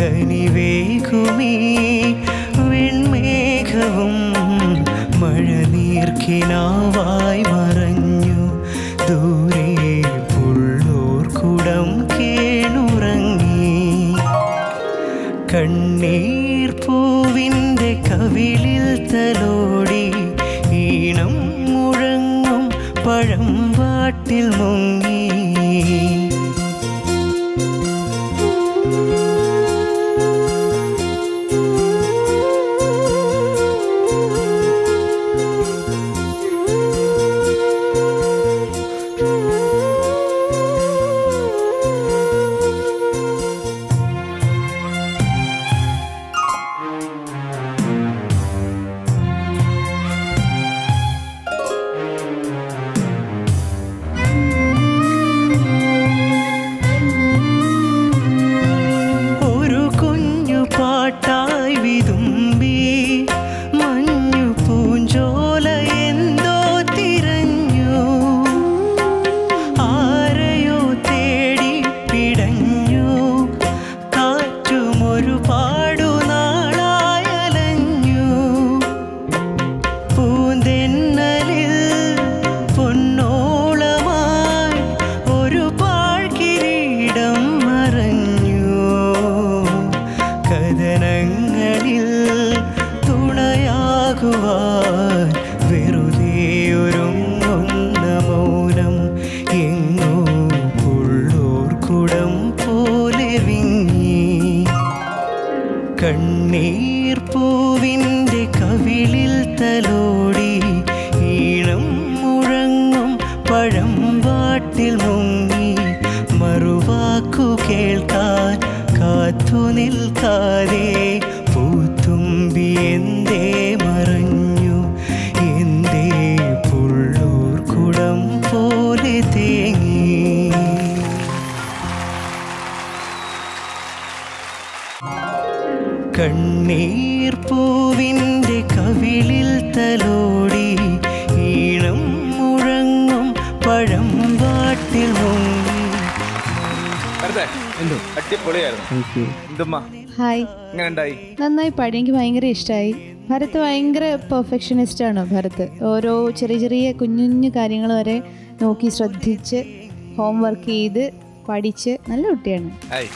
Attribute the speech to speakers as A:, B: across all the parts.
A: കനിവേകുമീ വെൺമേഘവും മഴനീർക്കിനാവായി മറഞ്ഞു ദൂരെ പുള്ളൂർക്കുടം കേണുറങ്ങി കണ്ണീർ പൂവിൻ്റെ കവിളിൽ തലോടി ഈണം മുഴങ്ങും പഴം വാട്ടിൽ മുങ്ങി കണ്ണീർ പൂവിൻ്റെ കവിളിൽ തലോടി ഈണം മുഴങ്ങും പഴം വാട്ടിൽ മുങ്ങി മറുവാക്കു കേൾക്കാൻ കാത്തു നിൽക്കാതെ പൂത്തുമ്പി എന്തേ മറഞ്ഞു എന്തേ പുള്ളൂർ കുടം പോലെ തേങ്ങി. കണ്ണീർ പൂവിൻ്റെ കവിളിൽ തലോടി ഈണം മുഴങ്ങും പഴം വാട്ടിൽ മുങ്ങി.
B: ഹായ്, നന്നായി പാടി. എനിക്ക് ഭയങ്കര ഇഷ്ടമായി. ഭരത് ഭയങ്കര പെർഫെക്ഷനിസ്റ്റ് ആണ്. ഭരത് ഓരോ ചെറിയ ചെറിയ കുഞ്ഞു കുഞ്ഞു കാര്യങ്ങൾ വരെ നോക്കി ശ്രദ്ധിച്ച് ഹോംവർക്ക് ചെയ്ത് പഠിച്ച് നല്ല കുട്ടിയാണ്.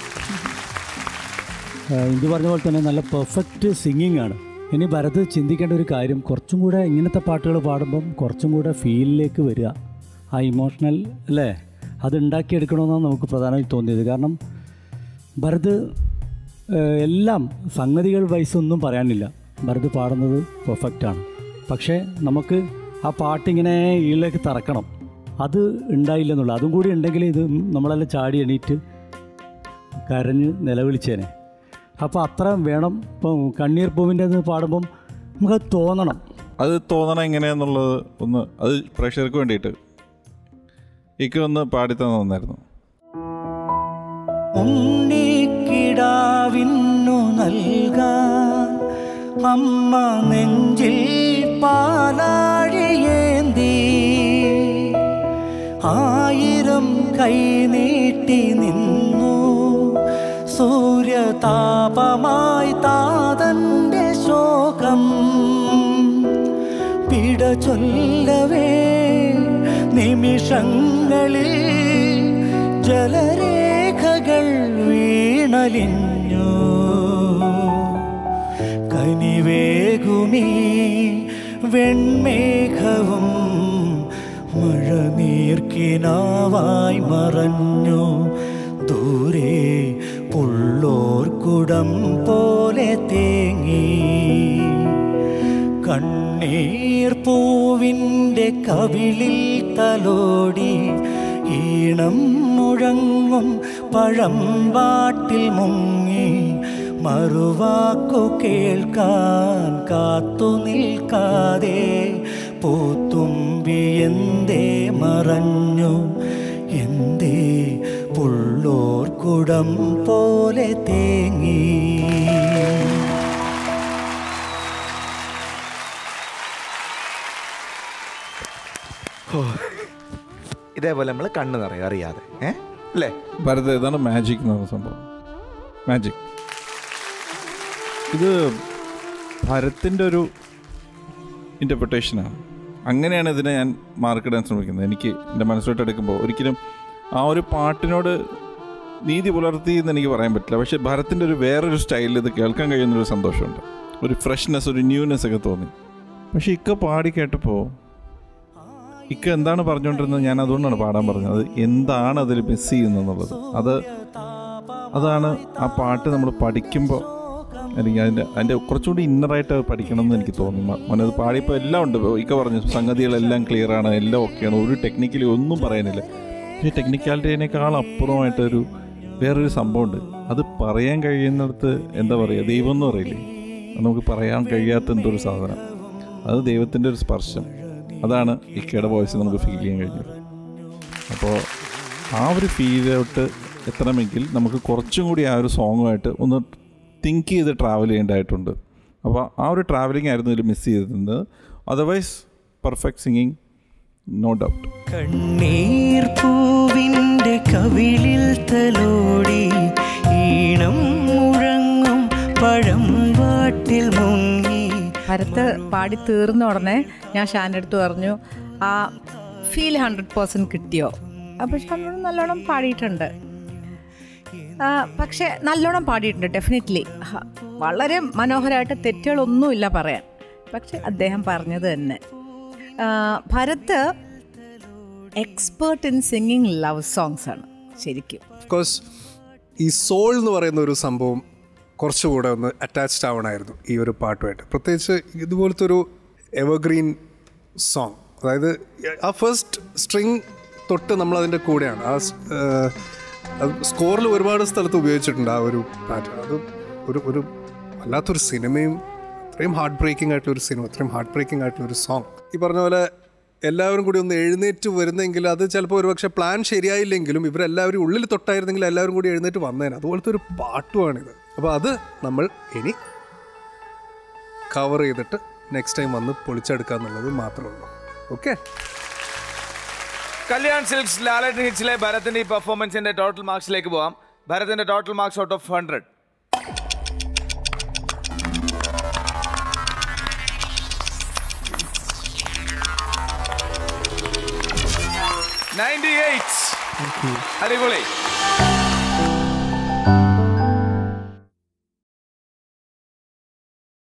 C: ഇത് പറഞ്ഞ പോലെ തന്നെ നല്ല പെർഫെക്റ്റ് സിംഗിങ് ആണ്. ഇനി ഭരത് ചിന്തിക്കേണ്ട ഒരു കാര്യം, കുറച്ചും കൂടെ ഇങ്ങനത്തെ പാട്ടുകൾ പാടുമ്പം കുറച്ചും കൂടെ ഫീലിലേക്ക് വരിക, ആ ഇമോഷണൽ അല്ലേ, അത് ഉണ്ടാക്കിയെടുക്കണമെന്നാണ് നമുക്ക് പ്രധാനമായി തോന്നിയത്. കാരണം ഭരത് എല്ലാം സംഗതികൾ വയസ്സൊന്നും പറയാനില്ല, ഭരത് പാടുന്നത് പെർഫെക്റ്റാണ്. പക്ഷേ നമുക്ക് ആ പാട്ടിങ്ങനെ ഇതിലേക്ക് തറക്കണം, അത് ഉണ്ടായില്ലെന്നുള്ള. അതും കൂടി ഉണ്ടെങ്കിൽ ഇത് നമ്മളെല്ലാം ചാടി എണീറ്റ് കരഞ്ഞ് നിലവിളിച്ചേനെ. അപ്പോൾ അത്ര വേണം. ഇപ്പം കണ്ണീർ പൂവിൻ്റെ അത് പാടുമ്പം നമുക്കത് തോന്നണം.
D: അത് തോന്നണം എങ്ങനെയാന്നുള്ളത് ഒന്ന്, അത് പ്രേക്ഷകർക്ക് വേണ്ടിയിട്ട് എനിക്ക് ഒന്ന് പാടിത്തന്നായിരുന്നു.
A: ഉണ്ണിക്കിടാവിന്നു നൽകാൻ അമ്മ നെഞ്ചിൽ പാലാഴിയേന്തി 1000 കൈ നീട്ടി നിന്നു സൂര്യതാപമായി താതന്റെ ശോകം പിട ചൊല്ലവേ നിമിഷങ്ങളിൽ ജലരേഖകൾ വീണലിഞ്ഞു കനിവേകുമീ വെൺമേഘവും മഴനീർക്കിനാവായി മറഞ്ഞു ദൂരെ പുള്ളോർക്കുടം പോലെ തേങ്ങി കണ്ണീർ പൂവിൻ്റെ കവിളിൽ തലോടി ഈണം മുഴങ്ങും പഴം വാട്ടിൽ മുങ്ങി മറുവാക്കു കേൾക്കാൻ കാത്തു നിൽക്കാതെ പൂത്തുമ്പി എന്തേ മറഞ്ഞു എന്തേ പുള്ളോർക്കുടം പോലെ തേങ്ങി.
E: ഇതേപോലെ നമ്മൾ കണ്ണ് നിറയെ അറിയാതെ അല്ലേ
D: ഭരത്, ഇതാണ് മാജിക് എന്ന് പറഞ്ഞ സംഭവം. മാജിക് ഇത് ഭരത്തിൻ്റെ ഒരു ഇൻ്റർപ്രിട്ടേഷനാണ്. അങ്ങനെയാണ് ഇതിനെ ഞാൻ മാർക്കിടാൻ ശ്രമിക്കുന്നത്. എനിക്ക് എൻ്റെ മനസ്സിലോട്ട് എടുക്കുമ്പോൾ ഒരിക്കലും ആ ഒരു പാട്ടിനോട് നീതി പുലർത്തി എന്ന് എനിക്ക് പറയാൻ പറ്റില്ല. പക്ഷേ ഭരത്തിൻ്റെ ഒരു വേറൊരു സ്റ്റൈലിൽ ഇത് കേൾക്കാൻ കഴിയുന്നൊരു സന്തോഷമുണ്ട്, ഒരു ഫ്രഷ്നെസ്, ഒരു ന്യൂനെസ് ഒക്കെ തോന്നി. പക്ഷേ ഇക്ക പാടി കേട്ടപ്പോൾ ഇക്ക എന്താണ് പറഞ്ഞുകൊണ്ടിരുന്നത്, ഞാൻ അതുകൊണ്ടാണ് പാടാൻ പറഞ്ഞത്. അത് എന്താണ് അതിൽ മിസ് ചെയ്യുന്നതെന്നുള്ളത്, അതാണ് ആ പാട്ട് നമ്മൾ പഠിക്കുമ്പോൾ അല്ലെങ്കിൽ അതിൻ്റെ കുറച്ചുകൂടി ഇന്നറായിട്ട് പഠിക്കണം എന്ന് എനിക്ക് തോന്നി. മനത് പാടിയപ്പോൾ എല്ലാം ഉണ്ട്. ഇക്ക പറഞ്ഞു സംഗതികളെല്ലാം ക്ലിയറാണ്, എല്ലാം ഓക്കെയാണ്, ഒരു ടെക്നിക്കലി ഒന്നും പറയാനില്ല. പക്ഷേ ടെക്നിക്കാലിറ്റിനേക്കാൾ അപ്പുറമായിട്ടൊരു വേറൊരു സംഭവമുണ്ട്. അത് പറയാൻ കഴിയുന്നിടത്ത് എന്താ പറയുക, ദൈവം എന്ന് പറയില്ലേ, നമുക്ക് പറയാൻ കഴിയാത്ത എന്തൊരു സാധനം, അത് ദൈവത്തിൻ്റെ ഒരു സ്പർശം. അതാണ് ഇക്കയുടെ വോയിസ് നമുക്ക് ഫീൽ ചെയ്യാൻ കഴിഞ്ഞത്. അപ്പോൾ ആ ഒരു ഫീലോട്ട് എത്തണമെങ്കിൽ നമുക്ക് കുറച്ചും കൂടി ആ ഒരു സോങ്ങുമായിട്ട് ഒന്ന് തിങ്ക് ചെയ്ത് ട്രാവൽ ചെയ്യേണ്ടതായിട്ടുണ്ട്. അപ്പോൾ ആ ഒരു ട്രാവലിംഗ് ആയിരുന്നു ഇതിൽ മിസ് ചെയ്തിരുന്നത്. Otherwise perfect singing, no doubt.
A: കണ്ണീർ പൂവിൻ്റെ കവിളിൽ തലോടി ഈണം മുഴങ്ങും പഴം വാട്ടിൽ മുങ്ങി.
F: ഭരത്ത് പാടി തീർന്ന ഉടനെ ഞാൻ ഷാൻ്റെ അടുത്ത് പറഞ്ഞു, ആ ഫീൽ 100% കിട്ടിയോ? അപ്പോൾ ഷാൻ നല്ലോണം പാടിയിട്ടുണ്ട്. പക്ഷേ നല്ലോണം പാടിയിട്ടുണ്ട് ഡെഫിനറ്റ്ലി, വളരെ മനോഹരമായിട്ട്, തെറ്റുകളൊന്നുമില്ല പറയാൻ. പക്ഷെ അദ്ദേഹം പറഞ്ഞത് തന്നെ, Bharat expert in singing love songs ആണ് ശരിക്കും. ഓഫ്കോഴ്സ്
G: ഈ സോൾ എന്ന് പറയുന്ന ഒരു സംഭവം കുറച്ചുകൂടെ ഒന്ന് അറ്റാച്ച്ഡ് ആവണമായിരുന്നു ഈ ഒരു പാട്ടുമായിട്ട്. പ്രത്യേകിച്ച് ഇതുപോലത്തെ ഒരു എവർഗ്രീൻ സോങ്, അതായത് ആ ഫസ്റ്റ് സ്ട്രിങ് തൊട്ട് നമ്മളതിൻ്റെ കൂടെയാണ്. അത് സ്കോറിൽ ഒരുപാട് സ്ഥലത്ത് ഉപയോഗിച്ചിട്ടുണ്ട് ആ ഒരു പാറ്റേൺ. അത് ഒരു വല്ലാത്തൊരു സിനിമയും, അത്രയും ഹാർട്ട് ബ്രേക്കിംഗ് ആയിട്ടുള്ളൊരു സിനിമ, അത്രയും ഹാർട്ട് ബ്രേക്കിംഗ് ആയിട്ടുള്ളൊരു സോങ്. ഈ പറഞ്ഞ പോലെ എല്ലാവരും കൂടി ഒന്ന് എഴുന്നേറ്റ് വരുന്നെങ്കിൽ അത് ചിലപ്പോൾ ഒരുപക്ഷെ പ്ലാൻ ശരിയായില്ലെങ്കിലും ഇവരെല്ലാവരും ഉള്ളിൽ തൊട്ടായിരുന്നെങ്കിൽ എല്ലാവരും കൂടി എഴുന്നേറ്റ് വന്നേനെ. അതുപോലത്തെ ഒരു പാട്ടുമാണിത്. അപ്പോൾ അത് നമ്മൾ ഇനി കവർ ചെയ്തിട്ട് നെക്സ്റ്റ് ടൈം വന്ന് പൊളിച്ചെടുക്കുക എന്നുള്ളത് മാത്രമേ ഉള്ളൂ. ഓക്കെ.
H: കല്യാൺ സിൽക്സ് ലാലറ്റ് ഹിറ്റ്സിലെ ഭരത്തിന്റെ ഈ പെർഫോമൻസിന്റെ ടോട്ടൽ മാർക്സിലേക്ക് പോവാം. ഭരത്തിന്റെ ടോട്ടൽ മാർക്സ് ഔട്ട് ഓഫ് 100. 98. അടിപൊളി.